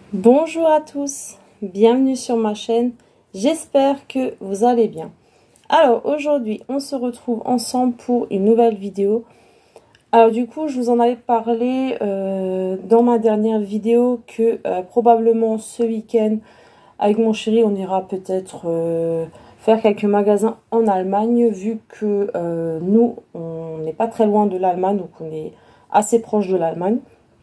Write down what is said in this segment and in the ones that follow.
Bonjour à tous, bienvenue sur ma chaîne, j'espère que vous allez bien. Alors aujourd'hui on se retrouve ensemble pour une nouvelle vidéo. Alors du coup je vous en avais parlé dans ma dernière vidéo que probablement ce week-end avec mon chéri on ira peut-être faire quelques magasins en Allemagne vu que nous on n'est pas très loin de l'Allemagne, donc on est assez proche de l'Allemagne.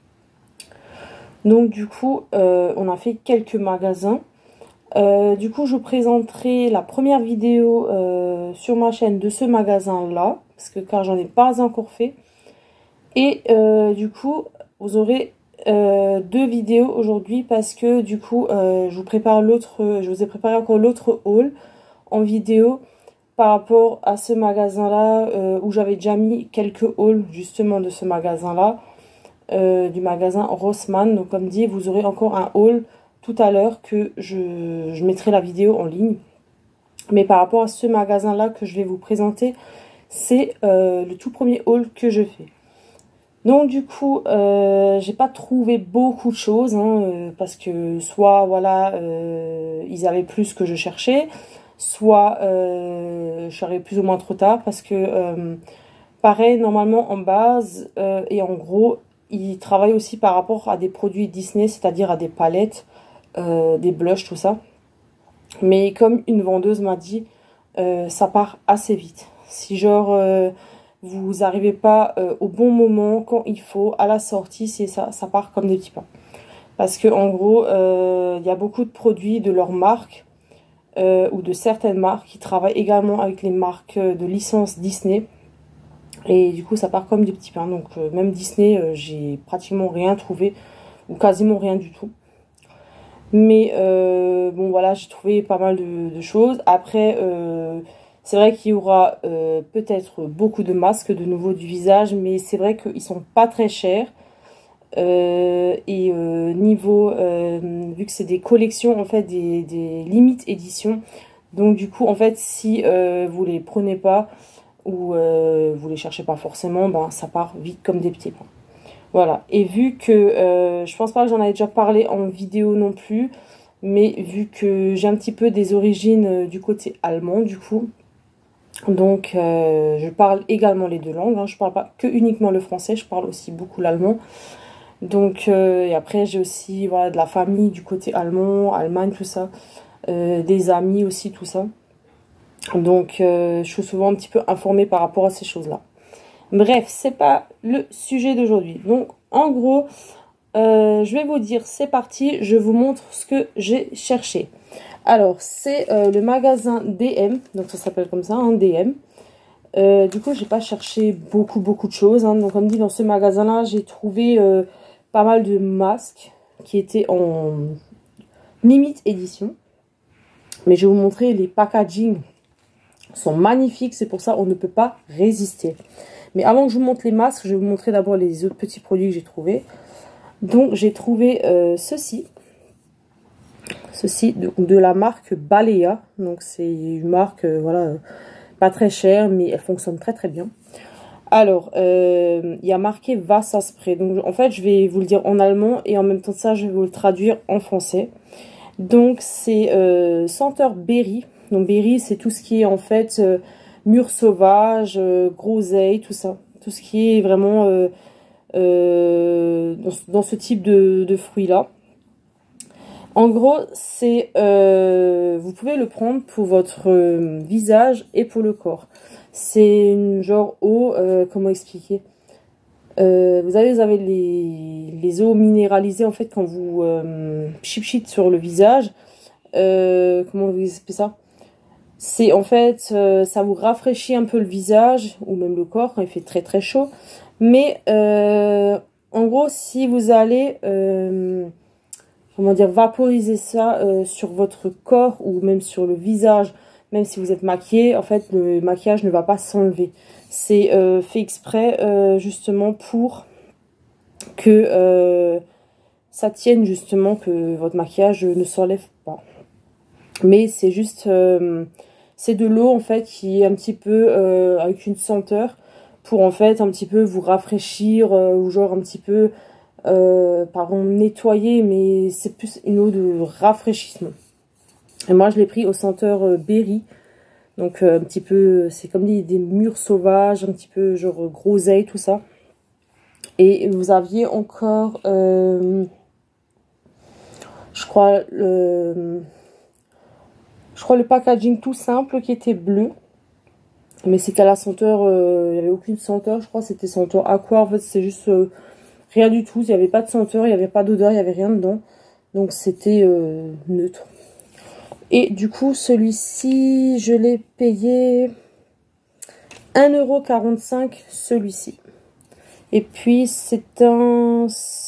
Donc du coup, on a fait quelques magasins. Du coup, je vous présenterai la première vidéo sur ma chaîne de ce magasin-là, car j'en ai pas encore fait. Et du coup, vous aurez deux vidéos aujourd'hui parce que du coup, je vous ai préparé encore l'autre haul en vidéo par rapport à ce magasin-là où j'avais déjà mis quelques hauls justement de ce magasin-là. Du magasin Rossmann. Donc comme dit, vous aurez encore un haul tout à l'heure que je mettrai la vidéo en ligne. Mais par rapport à ce magasin là que je vais vous présenter, c'est le tout premier haul que je fais. Donc du coup, j'ai pas trouvé beaucoup de choses parce que soit voilà, ils avaient plus que je cherchais, soit je suis arrivée plus ou moins trop tard parce que pareil, normalement en base et en gros, ils travaillent aussi par rapport à des produits Disney, c'est-à-dire à des palettes, des blushs, tout ça. Mais comme une vendeuse m'a dit, ça part assez vite. Si genre vous n'arrivez pas au bon moment, quand il faut, à la sortie, c'est ça part comme des petits pains. Parce que en gros, il y a beaucoup de produits de leur marque ou de certaines marques qui travaillent également avec les marques de licence Disney. Et du coup, ça part comme des petits pains. Donc, même Disney, j'ai pratiquement rien trouvé. Ou quasiment rien du tout. Mais bon, voilà, j'ai trouvé pas mal de choses. Après, c'est vrai qu'il y aura peut-être beaucoup de masques de nouveau du visage. Mais c'est vrai qu'ils sont pas très chers. Niveau, vu que c'est des collections, en fait, des limites éditions. Donc, du coup, en fait, si vous les prenez pas ou vous les cherchez pas forcément, ben ça part vite comme des petits pains. Voilà, et vu que je pense pas que j'en avais déjà parlé en vidéo non plus, mais vu que j'ai un petit peu des origines du côté allemand du coup, donc je parle également les deux langues, je parle pas que uniquement le français, je parle aussi beaucoup l'allemand. Donc et après j'ai aussi voilà de la famille du côté allemand, Allemagne, tout ça, des amis aussi, tout ça. Donc, je suis souvent un petit peu informée par rapport à ces choses-là. Bref, c'est pas le sujet d'aujourd'hui. Donc, en gros, je vais vous dire, c'est parti, je vous montre ce que j'ai cherché. Alors, c'est le magasin DM, donc ça s'appelle comme ça, DM. Du coup, j'ai pas cherché beaucoup de choses. Donc, comme dit, dans ce magasin-là, j'ai trouvé pas mal de masques qui étaient en limite édition. Mais je vais vous montrer les packaging sont magnifiques, c'est pour ça on ne peut pas résister. Mais avant que je vous montre les masques, je vais vous montrer d'abord les autres petits produits que j'ai trouvés. Donc j'ai trouvé ceci de la marque Balea. Donc c'est une marque voilà pas très chère, mais elle fonctionne très bien. Alors il y a marqué Wasserspray. Donc en fait je vais vous le dire en allemand et en même temps de ça je vais vous le traduire en français. Donc c'est senteur berry. Donc berry c'est tout ce qui est en fait mûre sauvage, groseille, tout ça. Tout ce qui est vraiment dans ce type de fruits là. En gros c'est vous pouvez le prendre pour votre visage et pour le corps. C'est une genre eau, comment expliquer, vous avez les eaux minéralisées en fait quand vous chip sur le visage. Comment vous expliquez ça? C'est en fait ça vous rafraîchit un peu le visage ou même le corps quand il fait très chaud. Mais en gros si vous allez comment dire vaporiser ça sur votre corps ou même sur le visage, même si vous êtes maquillé, en fait le maquillage ne va pas s'enlever. C'est fait exprès justement pour que ça tienne justement, que votre maquillage ne s'enlève pas. Mais c'est juste c'est de l'eau en fait qui est un petit peu avec une senteur pour en fait un petit peu vous rafraîchir ou genre un petit peu pardon, nettoyer, mais c'est plus une eau de rafraîchissement. Et moi, je l'ai pris au senteur berry. Donc, un petit peu, c'est comme des mûres sauvages, un petit peu genre groseille, tout ça. Et vous aviez encore, je crois, le packaging tout simple qui était bleu. Mais c'était à la senteur, il n'y avait aucune senteur, je crois, c'était senteur aqua. En fait, c'est juste rien du tout. Il n'y avait pas de senteur, il n'y avait pas d'odeur, il n'y avait rien dedans. Donc, c'était neutre. Et du coup, celui-ci, je l'ai payé 1,45 € celui-ci. Et puis, c'est un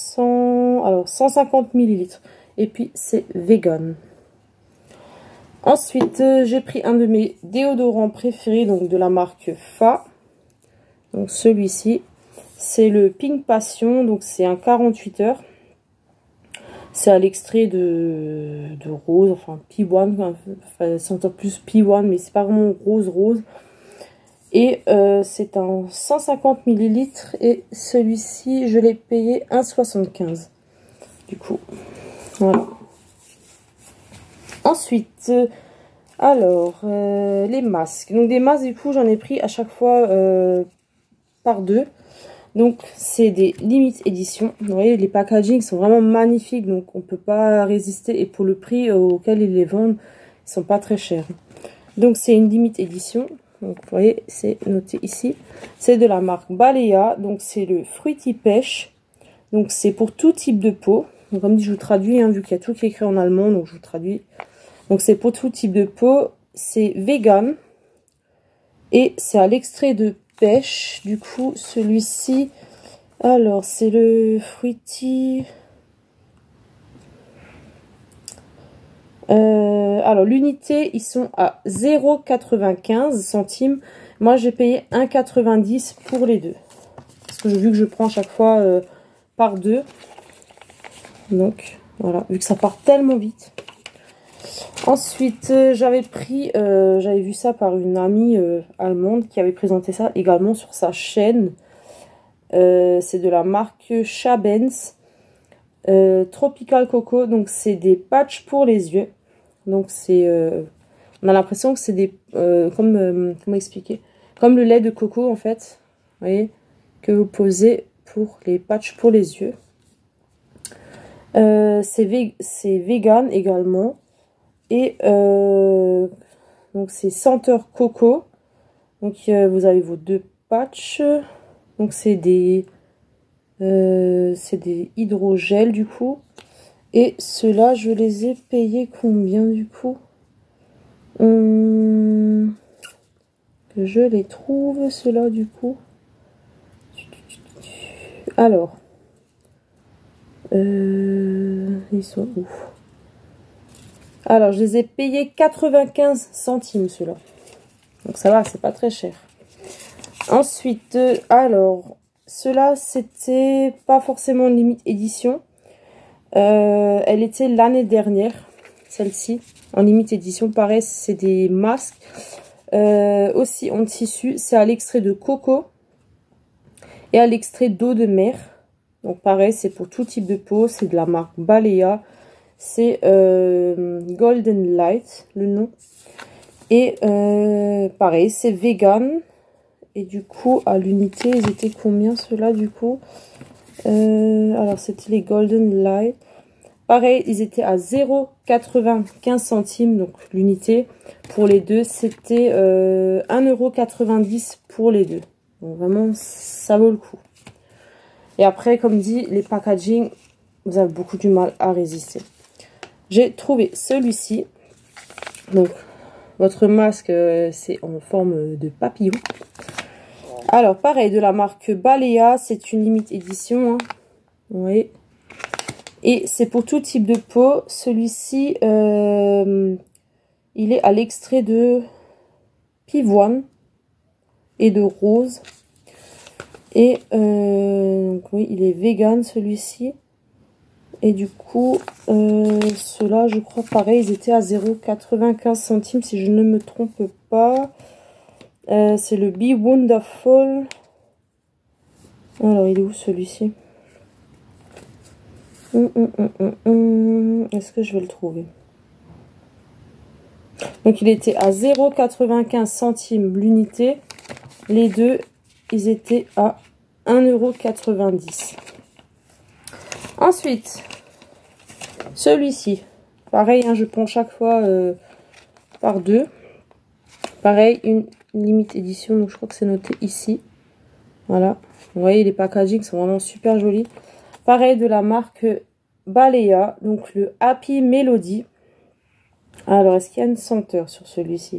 150 ml. Et puis, c'est vegan. Ensuite, j'ai pris un de mes déodorants préférés, donc de la marque Fa. Donc, celui-ci, c'est le Pink Passion. Donc, c'est un 48 heures. C'est à l'extrait de rose, enfin P1, enfin, c'est encore plus P1, mais c'est pas vraiment rose. Et c'est un 150 ml et celui-ci, je l'ai payé 1,75 €. Du coup, voilà. Ensuite, alors, les masques. Donc des masques, du coup, j'en ai pris à chaque fois par deux. Donc, c'est des limites édition. Vous voyez, les packaging sont vraiment magnifiques. Donc, on ne peut pas résister. Et pour le prix auquel ils les vendent, ils sont pas très chers. Donc, c'est une limite édition. Donc, vous voyez, c'est noté ici. C'est de la marque Balea. Donc, c'est le Fruity Pêche. Donc, c'est pour tout type de peau. Donc, comme dit, je vous traduis, hein, vu qu'il y a tout qui est écrit en allemand. Donc, je vous traduis. Donc, c'est pour tout type de peau. C'est vegan. Et c'est à l'extrait de pêche. Du coup, celui-ci, alors c'est le Fruity. Alors l'unité, ils sont à 0,95 centimes. Moi, j'ai payé 1,90 € pour les deux. Parce que vu que je prends chaque fois par deux. Donc voilà, vu que ça part tellement vite. Ensuite, j'avais vu ça par une amie allemande qui avait présenté ça également sur sa chaîne. C'est de la marque Schabens Tropical Coco. Donc, c'est des patchs pour les yeux. Donc, c'est, on a l'impression que c'est des, comment expliquer? Comme le lait de coco, en fait. Vous voyez? Que vous posez pour les patchs pour les yeux. C'est vegan également. Et donc c'est senteur coco. Donc vous avez vos deux patchs. Donc c'est des hydrogels du coup. Et ceux-là, je les ai payés combien du coup? Que je les trouve, ceux-là du coup. Alors, ils sont où? Alors, je les ai payés 95 centimes, ceux-là. Donc, ça va, c'est pas très cher. Ensuite, alors, ceux-là, c'était pas forcément une limite édition. Elle était l'année dernière, celle-ci, en limite édition. Pareil, c'est des masques. Aussi en tissu, c'est à l'extrait de coco et à l'extrait d'eau de mer. Donc, pareil, c'est pour tout type de peau. C'est de la marque Balea. C'est Golden Light, le nom. Et pareil, c'est vegan. Et du coup, à l'unité, ils étaient combien ceux-là du coup? Alors, c'était les Golden Light. Pareil, ils étaient à 0,95 centimes, donc l'unité. Pour les deux, c'était 1,90 € pour les deux. Donc vraiment, ça vaut le coup. Et après, comme dit, les packaging, vous avez beaucoup du mal à résister. J'ai trouvé celui-ci. Donc, votre masque, c'est en forme de papillon. Alors, pareil, de la marque Balea, c'est une limite édition. Hein. Oui. Et c'est pour tout type de peau. Celui-ci, il est à l'extrait de pivoine et de rose. Et donc oui, il est vegan celui-ci. Et du coup, ceux-là, je crois, pareil, ils étaient à 0,95 centimes, si je ne me trompe pas. C'est le Be Wonderful. Alors, il est où celui-ci? Est-ce que je vais le trouver? Donc il était à 0,95 centimes l'unité. Les deux, ils étaient à 1,90 €. Ensuite, celui-ci. Pareil, hein, je prends chaque fois par deux. Pareil, une limite édition, donc je crois que c'est noté ici. Voilà. Vous voyez, les packaging sont vraiment super jolis. Pareil, de la marque Balea, donc le Happy Melody. Alors, est-ce qu'il y a une senteur sur celui-ci?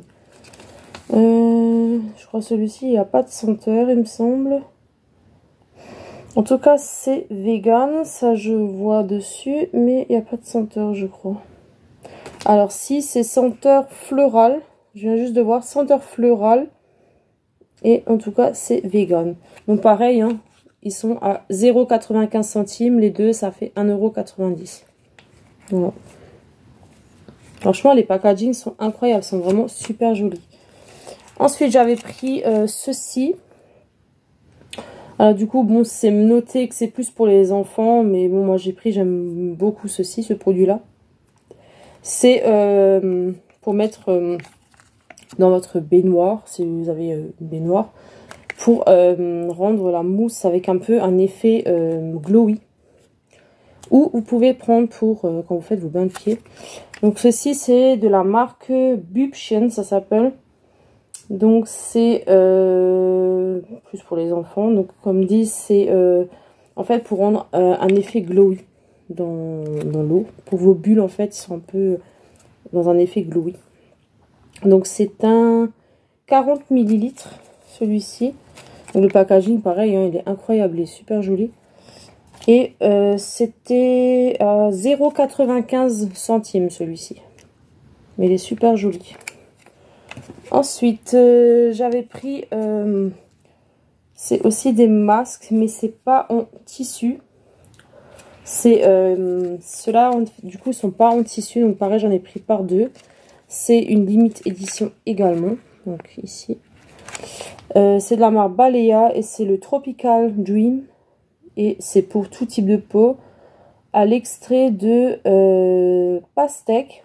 Je crois que celui-ci, il n'y a pas de senteur, il me semble. En tout cas, c'est vegan, ça je vois dessus, mais il n'y a pas de senteur, je crois. Alors, si, c'est senteur florale. Je viens juste de voir senteur florale. Et en tout cas, c'est vegan. Donc, pareil, hein, ils sont à 0,95 centimes. Les deux, ça fait 1,90 €. Voilà. Franchement, les packaging sont incroyables, sont vraiment super jolis. Ensuite, j'avais pris ceci. Alors, du coup, bon, c'est noté que c'est plus pour les enfants, mais bon, moi j'ai pris, j'aime beaucoup ceci, ce produit-là. C'est pour mettre dans votre baignoire, si vous avez une baignoire, pour rendre la mousse avec un peu un effet glowy. Ou vous pouvez prendre pour quand vous faites vos bains de pieds. Donc ceci c'est de la marque Bübchen, ça s'appelle. Donc c'est plus pour les enfants. Donc comme dit, c'est en fait pour rendre un effet glowy dans l'eau. Pour vos bulles en fait, ils sont un peu dans un effet glowy. Donc c'est un 40 ml celui-ci. Le packaging pareil, hein, il est incroyable, il est super joli. Et c'était à 0,95 centimes celui-ci. Mais il est super joli. Ensuite, j'avais pris... c'est aussi des masques, mais c'est pas en tissu. C'est ceux-là, du coup, ils sont pas en tissu. Donc pareil, j'en ai pris par deux. C'est une limite édition également. Donc ici. C'est de la marque Balea et c'est le Tropical Dream. Et c'est pour tout type de peau. À l'extrait de pastèque.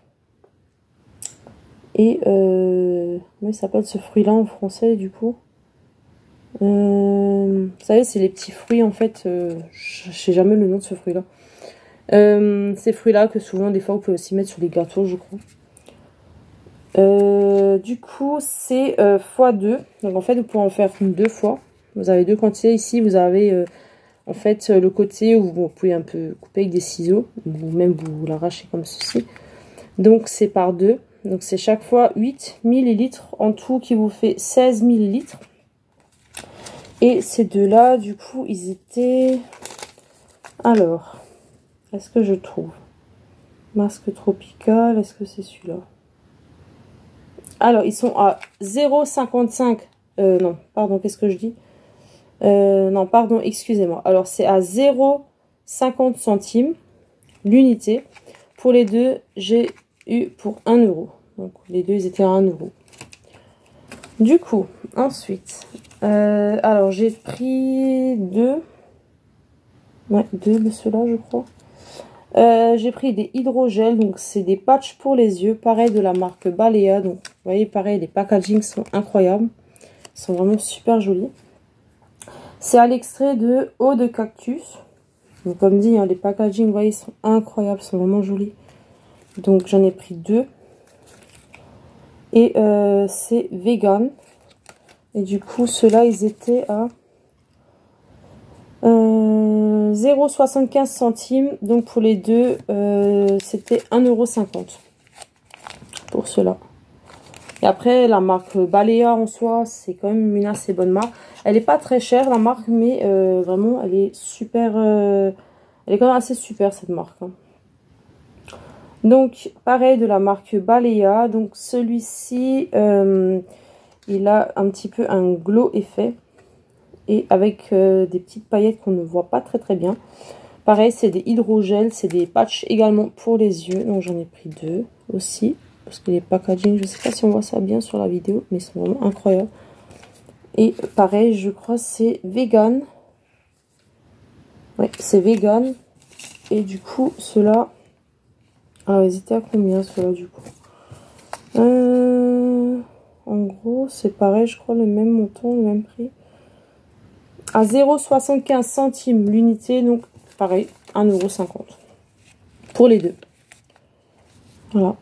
Et oui, ça s'appelle ce fruit-là en français du coup. Vous savez, c'est les petits fruits en fait. Je sais jamais le nom de ce fruit-là. Ces fruits-là que souvent, des fois, vous pouvez aussi mettre sur les gâteaux, je crois. Du coup, c'est x2. Donc en fait, vous pouvez en faire deux fois. Vous avez deux quantités ici. Vous avez en fait le côté où vous pouvez un peu couper avec des ciseaux. Ou même vous l'arrachez comme ceci. Donc c'est par deux. Donc c'est chaque fois 8 ml en tout qui vous fait 16 ml. Et ces deux-là, du coup, ils étaient... Alors, est-ce que je trouve? Masque tropical, est-ce que c'est celui-là? Alors, ils sont à 0,55... non, pardon, qu'est-ce que je dis? Non, pardon, excusez-moi. Alors, c'est à 0,50 centimes l'unité. Pour les deux, j'ai eu pour 1 €. Donc, les deux, ils étaient à 1 €. Du coup, ensuite... alors, j'ai pris deux. Ouais, deux de ceux-là, je crois. J'ai pris des hydrogels. Donc, c'est des patchs pour les yeux. Pareil, de la marque Balea. Donc, vous voyez, pareil, les packagings sont incroyables. Ils sont vraiment super jolis. C'est à l'extrait de eau de cactus. Donc, comme dit, hein, les packagings, vous voyez, ils sont incroyables. Ils sont vraiment jolis. Donc, j'en ai pris deux. Et c'est vegan. Et du coup, ceux-là, ils étaient à 0,75 centimes. Donc, pour les deux, c'était 1,50 € pour ceux-là. Et après, la marque Balea en soi, c'est quand même une assez bonne marque. Elle n'est pas très chère, la marque, mais vraiment, elle est super... elle est quand même assez super, cette marque. Hein. Donc, pareil, de la marque Balea. Donc, celui-ci... il a un petit peu un glow effet. Et avec des petites paillettes qu'on ne voit pas très très bien. Pareil, c'est des hydrogels. C'est des patchs également pour les yeux. Donc j'en ai pris deux aussi. Parce que les packaging, je ne sais pas si on voit ça bien sur la vidéo. Mais ils sont vraiment incroyables. Et pareil, je crois c'est vegan. Ouais, c'est vegan. Et du coup, ceux-là... Ah, ils étaient à combien, ceux-là, du coup? En gros, c'est pareil, je crois, le même montant, le même prix. À 0,75 centimes l'unité, donc pareil, 1,50 € pour les deux. Voilà.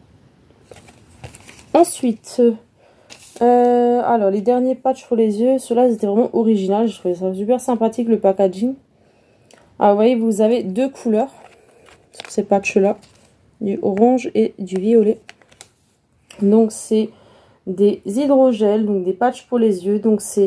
Ensuite, alors les derniers patchs pour les yeux, ceux-là, ils étaient vraiment originaux. Je trouvais ça super sympathique, le packaging. Alors, vous voyez, vous avez deux couleurs sur ces patchs-là, du orange et du violet. Donc, c'est des hydrogels, donc des patchs pour les yeux. Donc, c'est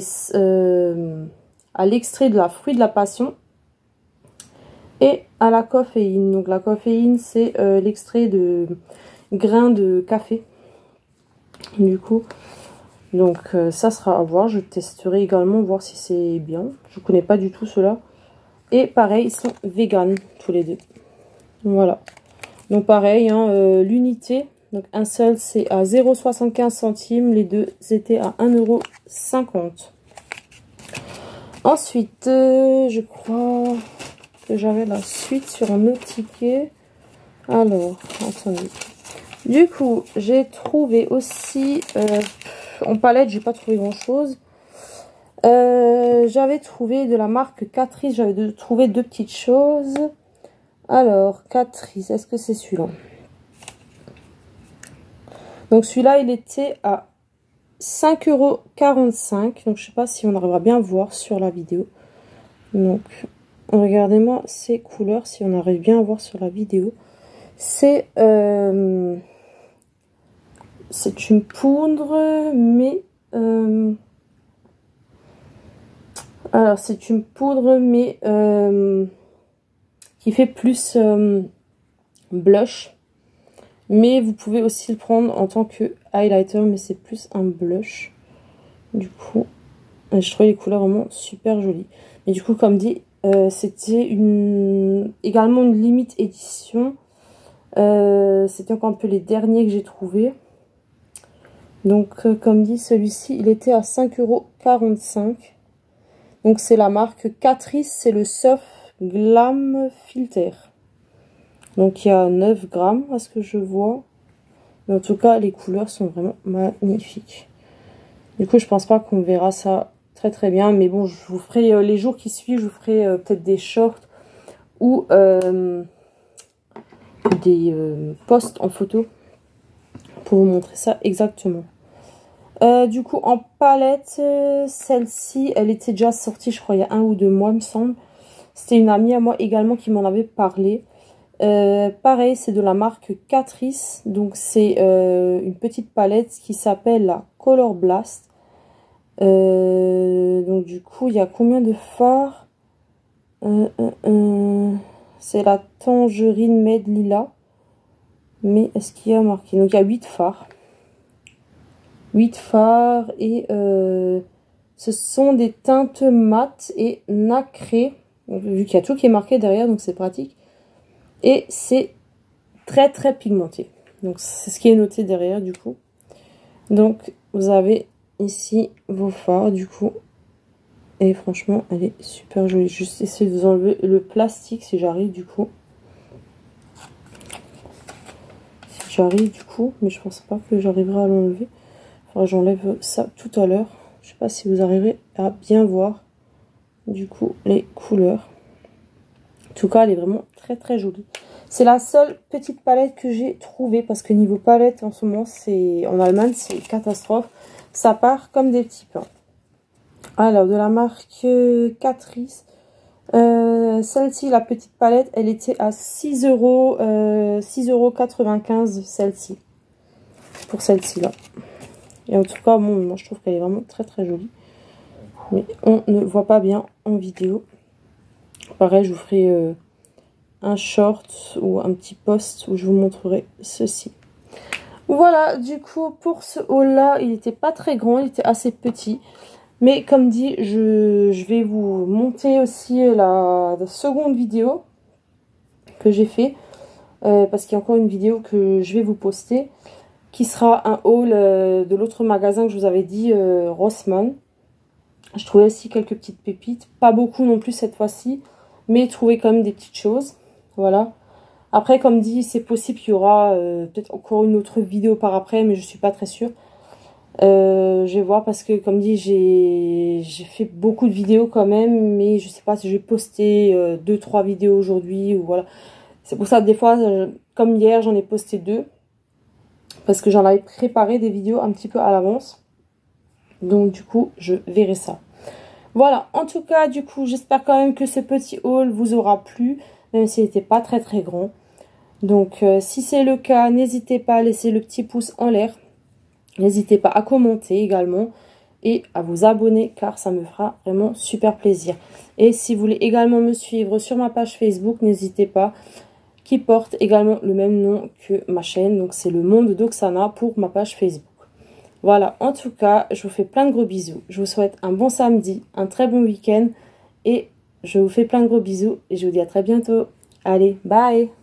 à l'extrait de la fruit de la passion et à la caféine. Donc, la caféine, c'est l'extrait de grains de café. Du coup, donc ça sera à voir. Je testerai également, voir si c'est bien. Je ne connais pas du tout cela. Et pareil, ils sont vegan tous les deux. Voilà. Donc pareil, hein, l'unité. Donc un seul, c'est à 0,75 centimes. Les deux étaient à 1,50 €. Ensuite, je crois que j'avais la suite sur un autre ticket. Alors, attendez. Du coup, j'ai trouvé aussi... en palette, j'ai pas trouvé grand chose. J'avais trouvé de la marque Catrice, j'avais trouvé deux petites choses. Alors, Catrice, est-ce que c'est celui-là? Donc celui-là, il était à 5,45 €. Donc je sais pas si on arrivera bien à voir sur la vidéo. Donc, regardez-moi ces couleurs, si on arrive bien à voir sur la vidéo. C'est une poudre, mais... alors, c'est une poudre, mais qui fait plus blush. Mais vous pouvez aussi le prendre en tant que highlighter, mais c'est plus un blush. Du coup, je trouve les couleurs vraiment super jolies. Mais du coup, comme dit, c'était également une limite édition. C'était encore un peu les derniers que j'ai trouvés. Donc, comme dit, celui-ci, il était à 5,45 €. Donc, c'est la marque Catrice, c'est le Soft Glam Filter. Donc, il y a 9 grammes à ce que je vois. Mais en tout cas, les couleurs sont vraiment magnifiques. Du coup, je pense pas qu'on verra ça très très bien. Mais bon, je vous ferai les jours qui suivent, je vous ferai peut-être des shorts ou des posts en photo pour vous montrer ça exactement. Du coup, en palette, celle-ci, elle était déjà sortie, je crois, il y a 1 ou 2 mois, il me semble. C'était une amie à moi également qui m'en avait parlé. Pareil, c'est de la marque Catrice. Donc, c'est une petite palette qui s'appelle la Color Blast. Donc, du coup, il y a combien de fards? C'est la Tangerine Med Lila. Mais est-ce qu'il y a marqué? Donc, il y a 8 fards. 8 fards et ce sont des teintes mates et nacrées. Vu qu'il y a tout qui est marqué derrière, donc c'est pratique. Et c'est très très pigmenté. Donc c'est ce qui est noté derrière du coup. Donc vous avez ici vos fards du coup. Et franchement elle est super jolie. Juste essayer de vous enlever le plastique si j'arrive du coup. Si j'arrive du coup, mais je pense pas que j'arriverai à l'enlever. Enfin, j'enlève ça tout à l'heure. Je sais pas si vous arriverez à bien voir du coup les couleurs. En tout cas, elle est vraiment très très jolie. C'est la seule petite palette que j'ai trouvée parce que niveau palette en ce moment, c'est en Allemagne, c'est catastrophe. Ça part comme des petits pains. Alors, de la marque Catrice. Celle-ci, la petite palette, elle était à 6,95 € celle-ci. Pour celle-ci là. Et en tout cas, bon, moi je trouve qu'elle est vraiment très très jolie. Mais on ne voit pas bien en vidéo. Pareil, je vous ferai un short ou un petit post où je vous montrerai ceci. Voilà, du coup, pour ce haul-là, il n'était pas très grand, il était assez petit. Mais comme dit, je vais vous monter aussi la seconde vidéo que j'ai fait. Parce qu'il y a encore une vidéo que je vais vous poster. Qui sera un haul de l'autre magasin que je vous avais dit, Rossmann. Je trouvais aussi quelques petites pépites. Pas beaucoup non plus cette fois-ci. Mais trouvé quand même des petites choses. Voilà. Après, comme dit, c'est possible qu'il y aura peut-être encore une autre vidéo par après, mais je suis pas très sûre. Je vais voir parce que, comme dit, j'ai fait beaucoup de vidéos quand même, mais je sais pas si je vais poster 2-3 vidéos aujourd'hui ou voilà. C'est pour ça, des fois, comme hier, j'en ai posté 2 parce que j'en avais préparé des vidéos un petit peu à l'avance. Donc, du coup, je verrai ça. Voilà, en tout cas, du coup, j'espère quand même que ce petit haul vous aura plu, même s'il n'était pas très très grand. Donc, si c'est le cas, n'hésitez pas à laisser le petit pouce en l'air. N'hésitez pas à commenter également et à vous abonner car ça me fera vraiment super plaisir. Et si vous voulez également me suivre sur ma page Facebook, n'hésitez pas, qui porte également le même nom que ma chaîne. Donc, c'est le Monde d'Oksana pour ma page Facebook. Voilà, en tout cas, je vous fais plein de gros bisous. Je vous souhaite un bon samedi, un très bon week-end. Et je vous fais plein de gros bisous. Et je vous dis à très bientôt. Allez, bye!